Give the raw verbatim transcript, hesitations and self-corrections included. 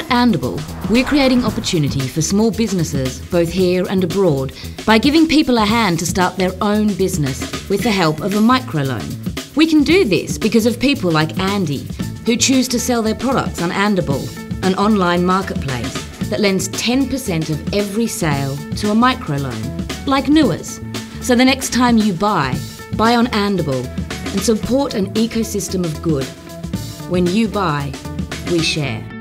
At Andable, we're creating opportunity for small businesses, both here and abroad, by giving people a hand to start their own business with the help of a microloan. We can do this because of people like Andy, who choose to sell their products on Andable, an online marketplace that lends ten percent of every sale to a microloan, like Nua's. So the next time you buy, buy on Andable and support an ecosystem of good. When you buy, we share.